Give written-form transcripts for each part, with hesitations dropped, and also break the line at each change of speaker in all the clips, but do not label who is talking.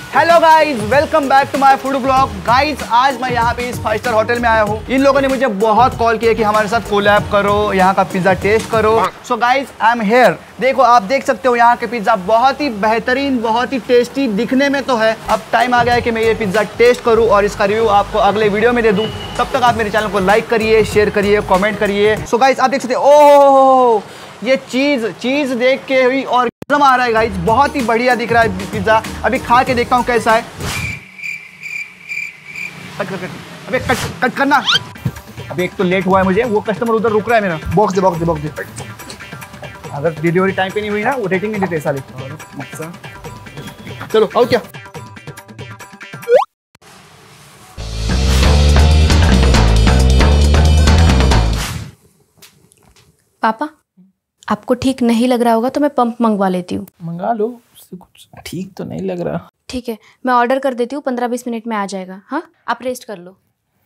Hello guys, welcome back to my food blog. Guys आज मैं यहाँ पे इस 5 स्टार होटल में आया हूँ। इन लोगों ने मुझे बहुत कॉल किया कि हमारे साथ कोलैब करो, यहाँ का पिज्ज़ा टेस्ट करो। So guys I am here. देखो आप देख सकते हो यहाँ के पिज्ज़ा बहुत ही बेहतरीन, बहुत ही टेस्टी दिखने में तो है। अब टाइम आ गया है कि मैं ये पिज्ज़ा टेस्ट करूँ और इसका रिव्यू आपको अगले वीडियो में दे दूँ। तब तक आप मेरे चैनल को लाइक करिए, शेयर करिए, कॉमेंट करिए। सो गाइज आप देख सकते हो, ओह ये चीज़ देख के हुई और मज़ा आ रहा है गाइज। बहुत ही बढ़िया दिख रहा है पिज्ज़ा। अभी खा के देखता हूँ कैसा है। अबे कट करना। अभी एक तो लेट हुआ है मुझे, वो कस्टमर उधर रुक रहा है मेरा। बॉक्स दे। अगर डिलीवरी टाइम पे नहीं हुई ना, वो रेटिंग नहीं देते साले। चलो आओ क्या।
पापा आपको ठीक नहीं लग रहा होगा तो मैं पंप मंगवा लेती हूँ।
मंगा लो, उससे कुछ ठीक तो नहीं लग रहा।
ठीक है, मैं ऑर्डर कर देती हूँ, 15-20 मिनट में आ जाएगा। हाँ आप रेस्ट कर लो।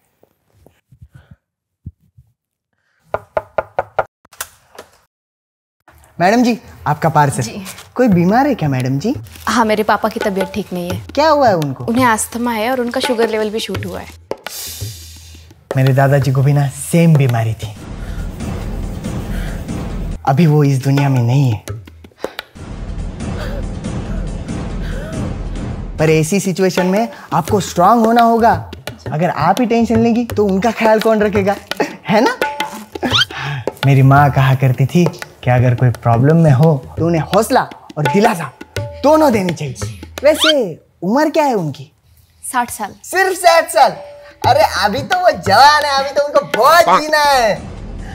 मैडम जी आपका पार्सल। कोई बीमार है क्या मैडम जी?
हाँ मेरे पापा की तबीयत ठीक नहीं है।
क्या हुआ है उनको?
उन्हें अस्थमा है और उनका शुगर लेवल भी शूट हुआ है।
मेरे दादाजी को भी ना सेम बीमारी थी। अभी वो इस दुनिया में नहीं है, पर ऐसी सिचुएशन में आपको स्ट्रांग होना होगा। अगर आप ही टेंशन लेंगी तो उनका ख्याल कौन रखेगा, है ना? मेरी माँ कहा करती थी कि अगर कोई प्रॉब्लम में हो तो उन्हें हौसला और दिलासा दोनों देनी चाहिए। वैसे उम्र क्या है उनकी?
60 साल।
सिर्फ 60 साल? अरे अभी तो वो जवान है, अभी तो उनको बहुत जीना है।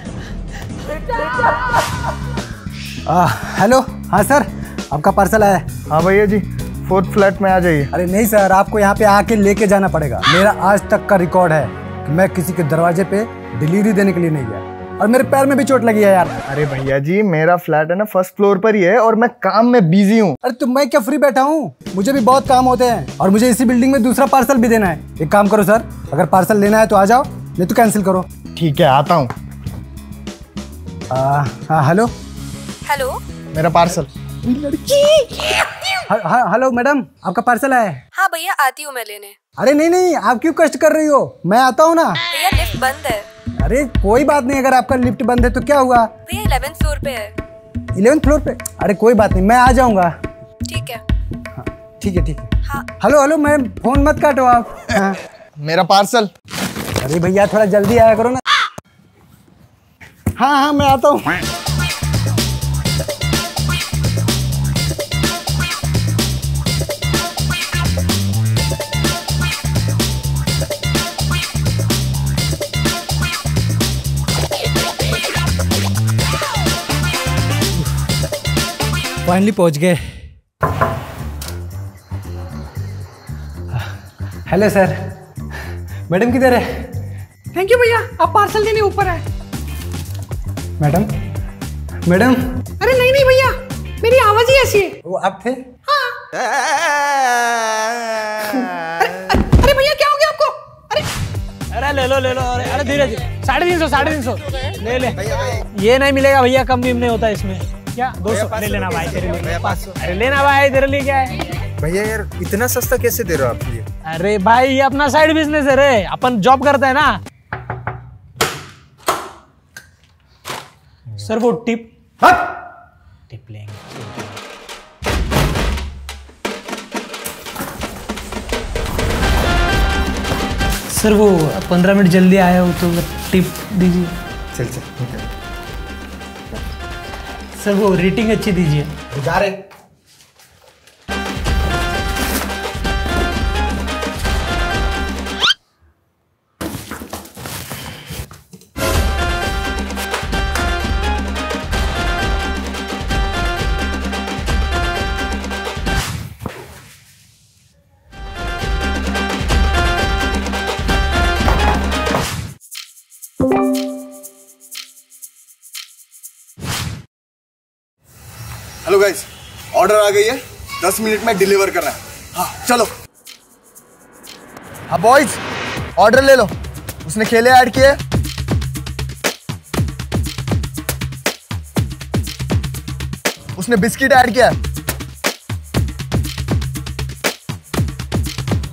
हेलो, हाँ सर, आपका पार्सल आया है।
हाँ भैया जी, 4th फ्लैट में आ जाइए।
अरे नहीं सर, आपको यहाँ पे आके लेके जाना पड़ेगा। मेरा आज तक का रिकॉर्ड है कि मैं किसी के दरवाजे पे डिलीवरी देने के लिए नहीं गया, और मेरे पैर में भी चोट लगी है यार।
अरे भैया जी, मेरा फ्लैट है ना 1st फ्लोर पर ही है और मैं काम में बिजी हूँ।
अरे तो मैं क्या फ्री बैठा हूँ? मुझे भी बहुत काम होते हैं और मुझे इसी बिल्डिंग में दूसरा पार्सल भी देना है। एक काम करो सर, अगर पार्सल लेना है तो आ जाओ, नहीं तो कैंसिल करो।
ठीक है, आता हूँ।
हाँ हेलो।
हेलो
मेरा पार्सल।
हेलो मैडम, आपका पार्सल आया है।
हाँ भैया आती हूँ मैं लेने।
अरे नहीं, आप क्यों कष्ट कर रही हो, मैं आता हूँ ना।
भैया लिफ्ट बंद है।
अरे कोई बात नहीं, अगर आपका लिफ्ट बंद है तो क्या हुआ?
भैया 11th फ्लोर पे है।
11th फ्लोर पे? अरे कोई बात नहीं, मैं आ जाऊंगा।
ठीक है।
हाँ, ठीक है।
हाँ।
हेलो मैम, फोन मत काटो आप। हाँ।
मेरा पार्सल।
अरे भैया थोड़ा जल्दी आया करो ना। हाँ मैं आता हूँ। फाइनली पहुंच गए। हेलो सर, मैडम किधर है?
थैंक यू भैया, आप पार्सल देने ऊपर है।
मैडम।
अरे नहीं भैया, मेरी आवाज ही ऐसी है।
वो आप थे?
हाँ। अरे भैया क्या हो गया आपको?
अरे ले लो। अरे धीरे 350 ले। ये नहीं मिलेगा भैया, कम भी नहीं होता इसमें। क्या 200 ले लेना भाई, तेरे लिए 500। अरे लेना भाई, तेरे लिए क्या है
भैया? यार इतना सस्ता कैसे दे रहे हो आप ये?
अरे भाई ये अपना साइड बिजनेस है रे, अपन जॉब करते हैं ना। सर वो टिप लेंगे। सर वो 15 मिनट जल्दी आया हो तो टिप दीजिए।
चल
सर वो रेटिंग अच्छी दीजिए।
जा रहे।
हेलो गाइस, ऑर्डर आ गई है, 10 मिनट में डिलीवर करना है। हाँ चलो। हाँ बॉयज, ऑर्डर ले लो। उसने केले ऐड किए, उसने बिस्किट ऐड किया,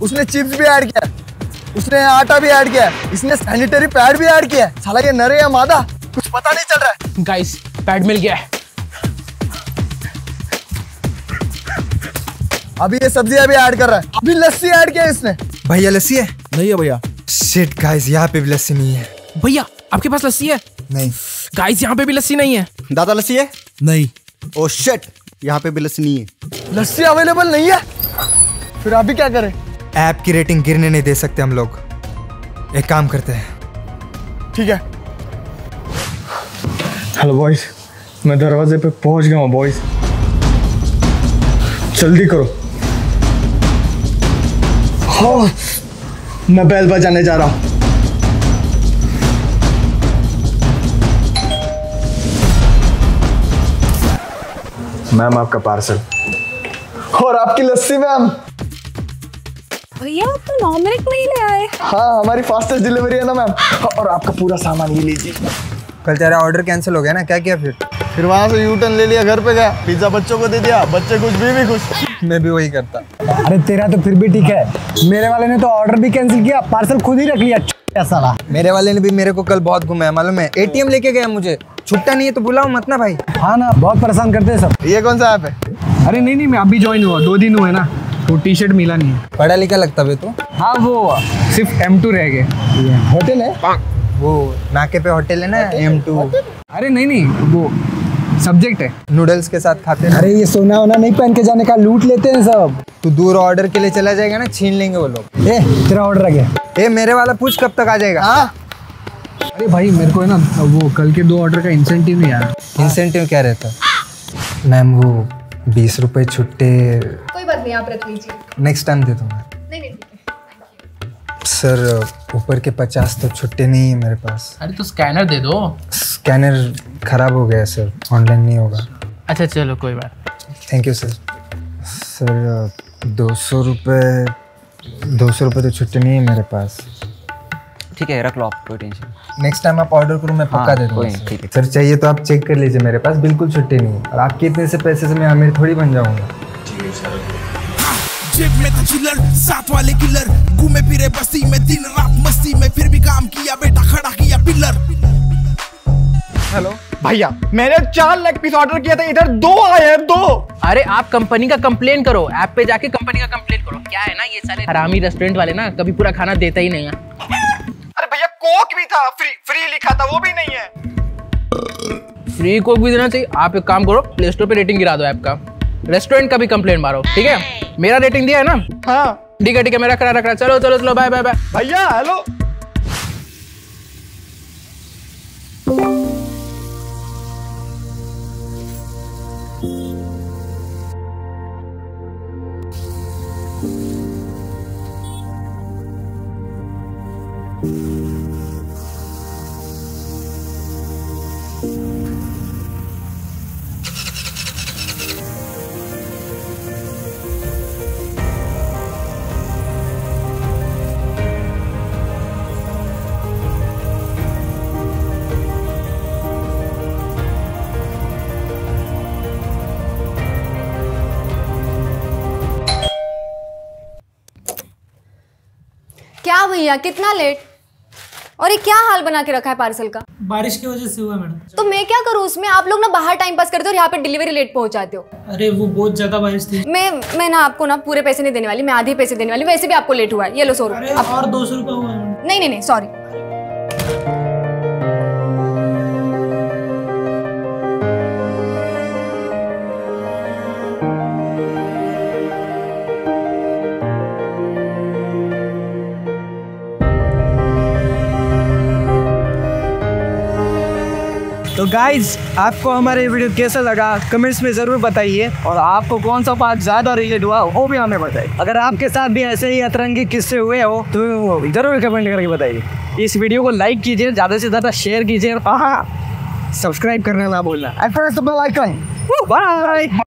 उसने चिप्स भी ऐड किया, उसने आटा भी ऐड किया, इसने सैनिटरी पैड भी ऐड किया। साला ये नर है या मादा कुछ पता नहीं चल रहा है।
गाइस पैड मिल गया है।
अभी ये सब्जियां भी ऐड कर रहा है, अभी लस्सी ऐड किया इसने।
भैया लस्सी है?
नहीं है भैया।
शिट गाइस, यहाँ पे भी लस्सी नहीं है।
भैया आपके पास लस्सी है?
नहीं।
गाइस यहाँ पे भी लस्सी नहीं है।
दादा लस्सी है?
नहीं।
ओ शिट, यहाँ पे भी लस्सी नहीं है।
लस्सी अवेलेबल नहीं है, फिर अभी क्या करें?
ऐप की रेटिंग गिरने नहीं दे सकते हम लोग। एक काम करते हैं।
ठीक है।
हेलो बॉयज, मैं दरवाजे पे पहुंच गया हूँ बॉयज, जल्दी करो। हाँ, मैं बेल बजाने जा रहा हूँ। मैम आपका पार्सल।
और आपकी लस्सी मैम।
भैया आप तो 9 मिनट में ही ले आए।
हाँ, हमारी फास्टेस्ट डिलीवरी है ना मैम। और आपका पूरा सामान ये लीजिए।
कल तेरा ऑर्डर कैंसिल हो गया ना, क्या किया फिर
वहां से यू टर्न ले लिया, घर पे गया, पिज्जा बच्चों को दे दिया, बच्चे कुछ भी खुश।
मैं भी वही करता।
अरे तेरा तो फिर भी ठीक है, मेरे वाले ने तो ऑर्डर भी कैंसिल किया, पार्सल खुद ही रख लिया साला।
मेरे वाले ने भी मेरे को कल बहुत घुमाया मालूम है। ATM लेके गया मुझे, छुट्टा नहीं है तो बुलाओ मत ना भाई।
हाँ ना, बहुत परेशान करते हैं सब।
ये कौन सा ऐप है?
अरे नहीं, मैं अभी ज्वाइन हुआ, 2 दिन हुए ना, तो टी शर्ट मिला नहीं है।
पढ़ा लिखा लगता है तू।
हाँ वो सिर्फ M2 रह गए।
होटल है
वो नाके पे होटल है ना, M2।
अरे नहीं, वो सब्जेक्ट है।
नूडल्स के साथ खाते हैं।
अरे ये सोना वोना नहीं पहन के जाने का, लूट लेते हैं सब।
तू दूर ऑर्डर के लिए चला जाएगा ना, छीन लेंगे वो लोग।
तेरा ऑर्डर आ गया।
मेरे वाला पूछ कब तक आ जाएगा?
हाँ,
अरे भाई मेरे को है ना वो कल के 2 ऑर्डर का इंसेंटिव नहीं आया।
इंसेंटिव क्या रहता है? मैम वो 20 रुपए छुट्टे।
कोई बात नहीं, आप रख लीजिए।
नेक्स्ट टाइम दे दूंगा।
नहीं।
सर ऊपर के 50 तो छुट्टे नहीं है मेरे पास।
अरे तो स्कैनर दे दो।
स्कैनर खराब हो गया सर, ऑनलाइन नहीं होगा।
अच्छा चलो कोई बात।
Thank you sir. सर 200 रुपये तो छुट्टे नहीं है मेरे पास।
ठीक है रख लो आप, कोई टेंशन।
नेक्स्ट टाइम आप ऑर्डर करो, मैं पक्का दे दूंगा।
ठीक है
सर चाहिए तो आप चेक कर लीजिए, मेरे पास बिल्कुल छुट्टी नहीं है। और आपके इतने से पैसे से मैं अमीर थोड़ी बन जाऊंगा।
जेब में था चिल्लर, साथ वाले किलर, घूमे फिरे बस्ती में दिन रात मस्ती में, फिर भी काम किया बेटा, खड़ा किया पिलर।
हेलो भैया, मैंने 4 लेग पीस ऑर्डर किया था, इधर 2 आए हैं, 2।
अरे आप कंपनी का कंप्लेन करो, ऐप पे जाके कंपनी का कंप्लेन करो। क्या है ना, ये सारे हरामी रेस्टोरेंट वाले ना कभी पूरा खाना देता ही नहीं है।
अरे भैया कोक भी था, फ्री लिखा था, वो भी नहीं है।
फ्री कोक भी देना चाहिए। आप एक काम करो, प्ले स्टोर पे रेटिंग गिरा दो ऐप का, रेस्टोरेंट का भी कंप्लेंट मारो, ठीक है? मेरा रेटिंग दिया है ना?
हाँ
ठीक है, मेरा करा रख रहा। चलो बाय बाय बाय।
भैया हेलो।
क्या भैया, कितना लेट? और ये क्या हाल बना के रखा है पार्सल का?
बारिश की वजह से हुआ मैडम।
तो मैं क्या करूँ उसमें? आप लोग ना बाहर टाइम पास करते हो और यहाँ पे डिलीवरी लेट पहुँचाते हो।
अरे वो बहुत ज्यादा बारिश थी।
मैं ना आपको ना पूरे पैसे नहीं देने वाली, मैं आधे पैसे देने वाली। वैसे भी आपको लेट हुआ है, ये लो 100 रुपये।
और 200 रुपये हुआ मैडम।
नहीं सॉरी।
तो गाइज, आपको हमारे वीडियो कैसा लगा कमेंट्स में ज़रूर बताइए, और आपको कौन सा पार्ट ज़्यादा रिलेट हुआ वो भी हमें बताइए। अगर आपके साथ भी ऐसे ही अतरंगी किस्से हुए हो तो ज़रूर कमेंट करके बताइए। इस वीडियो को लाइक कीजिए, ज़्यादा से ज़्यादा शेयर कीजिए, और हाँ, सब्सक्राइब करना ना भूलना। बाय।